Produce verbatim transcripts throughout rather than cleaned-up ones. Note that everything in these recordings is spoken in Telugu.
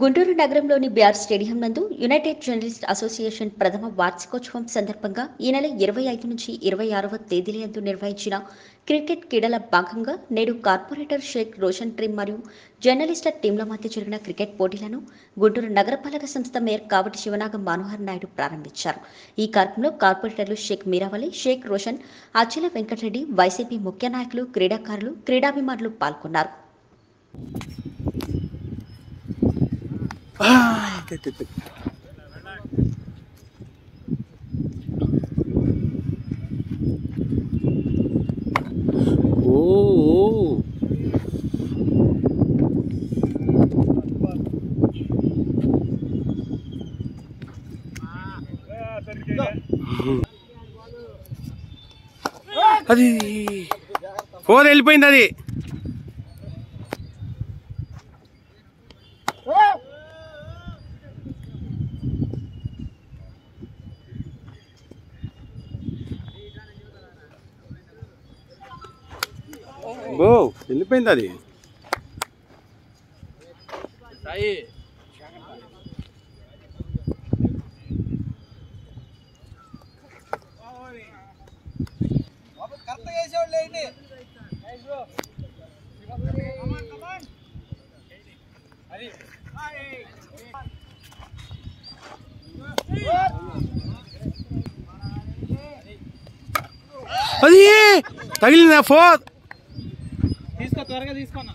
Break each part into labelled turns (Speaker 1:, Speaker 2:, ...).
Speaker 1: గుంటూరు నగరంలోని బిఆర్ స్టేడియం నందు యునైటెడ్ జర్నలిస్ట్ అసోసియేషన్ ప్రథమ వార్షికోత్సవం సందర్భంగా ఈ నెల ఇరవై ఐదు నుంచి ఇరవై ఆరవ తేదీలందు నిర్వహించిన క్రికెట్ క్రీడల భాగంగా నేడు కార్పొరేటర్ షేక్ రోషన్ డ్రీమ్ మరియు జర్నలిస్టుల టీంల మధ్య జరిగిన క్రికెట్ పోటీలను గుంటూరు నగరపాలక సంస్థ మేయర్ కావటి శివనాగం మనోహర్ నాయుడు ప్రారంభించారు. ఈ కార్యక్రమంలో కార్పొరేటర్లు షేక్ మీరావలి, షేక్ రోషన్, అచ్చెల వెంకటరెడ్డి, వైసీపీ ముఖ్య నాయకులు, క్రీడాకారులు, క్రీడాభిమానులు పాల్గొన్నారు.
Speaker 2: ఓ అది ఫోర్ వెళ్ళిపోయింది. అది బో వెళ్ళిపోయింది. అది అది తగిలిందా ఫోర్ తీసుకో త్వరగా తీసుకున్నా.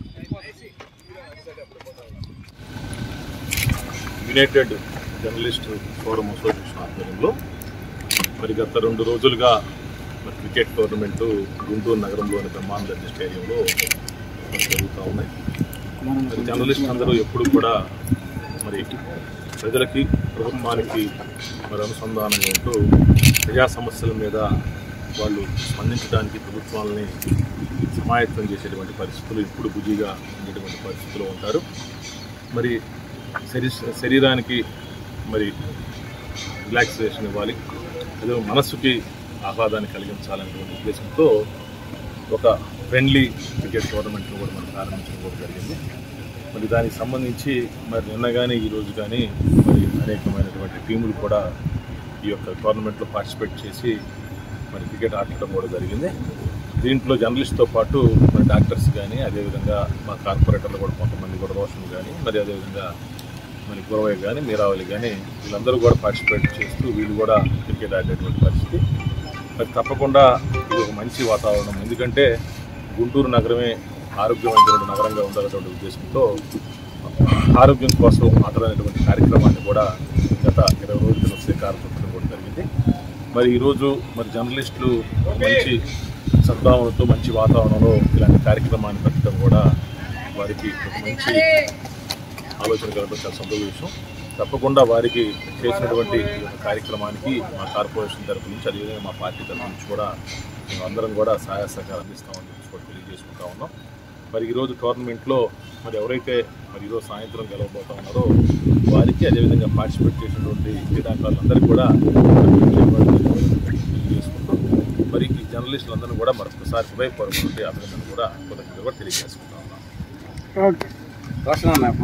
Speaker 3: యునైటెడ్ జర్నలిస్ట్ ఫోరం అసోసియేషన్ ఆధ్వర్యంలో మరి గత రెండు రోజులుగా మరి క్రికెట్ టోర్నమెంటు గుంటూరు నగరంలోని బ్రహ్మాండ స్టేడియంలో జరుగుతూ ఉన్నాయి. మరి జర్నలిస్ట్ అందరూ ఎప్పుడు కూడా మరి ప్రజలకి, ప్రభుత్వానికి మరి అనుసంధానంగా ఉంటూ ప్రజా సమస్యల మీద వాళ్ళు స్పందించడానికి ప్రభుత్వాలని సమాయత్తం చేసేటువంటి పరిస్థితులు ఇప్పుడు బిజీగా ఉండేటువంటి పరిస్థితులు ఉంటారు. మరి శరీ శరీరానికి మరి రిలాక్సేషన్ ఇవ్వాలి, అదే మనస్సుకి ఆహ్లాదాన్ని కలిగించాలనేటువంటి ఉద్దేశంతో ఒక ఫ్రెండ్లీ క్రికెట్ టోర్నమెంట్ను కూడా మనం ప్రారంభించడం కూడా జరిగింది. మరి దానికి సంబంధించి మరి నిన్న కానీ ఈరోజు కానీ మరి అనేకమైనటువంటి టీములు కూడా ఈ యొక్క టోర్నమెంట్లో పార్టిసిపేట్ చేసి మరి క్రికెట్ ఆడటం కూడా జరిగింది. దీంట్లో జర్నలిస్ట్తో పాటు మరి డాక్టర్స్ కానీ, అదేవిధంగా మా కార్పొరేటర్లు కూడా కొంతమంది కూడా రోషన్ కానీ, మరి అదేవిధంగా మరి గురవయ్య కానీ, మీరావళి కానీ వీళ్ళందరూ కూడా పార్టిసిపేట్ చేస్తూ వీళ్ళు కూడా క్రికెట్ ఆడేటువంటి పరిస్థితి. మరి తప్పకుండా ఇది ఒక మంచి వాతావరణం, ఎందుకంటే గుంటూరు నగరమే ఆరోగ్యవంతమైన నగరంగా ఉండాలనేటువంటి ఉద్దేశంతో ఆరోగ్యం కోసం ఆటలనేటువంటి కార్యక్రమాన్ని కూడా గత ఇరవై రోజుల శ్రీకారం చుట్టడం కూడా జరిగింది. మరి ఈరోజు మరి జర్నలిస్టులు మంచి సద్భావనతో మంచి వాతావరణంలో ఇలాంటి కార్యక్రమాన్ని పెట్టడం కూడా వారికి ఒక మంచి ఆలోచన కలగడం చాలా సంతోష విషయం. తప్పకుండా వారికి చేసినటువంటి కార్యక్రమానికి మా కార్పొరేషన్ తరఫు నుంచి, అదేవిధంగా మా పార్టీ తరఫు నుంచి కూడా మేము అందరం కూడా సహాయ సహకారం అందిస్తామని చెప్పి తెలియజేసుకుంటా ఉన్నాం. మరి ఈరోజు టోర్నమెంట్లో మరి ఎవరైతే మరి ఈరోజు సాయంత్రం గెలవబోతా ఉన్నారో వారికి, అదేవిధంగా పార్టిసిపేట్ చేసినటువంటి క్రీడాకారులందరికీ కూడా తెలియజేసుకుంటాం. మరి ఈ జర్నలిస్టులందరూ కూడా మరొకసారి హృదయపూర్వక అభినందనలు కూడా కృతజ్ఞతలు కూడా తెలియజేసుకుంటా ఉన్నాం.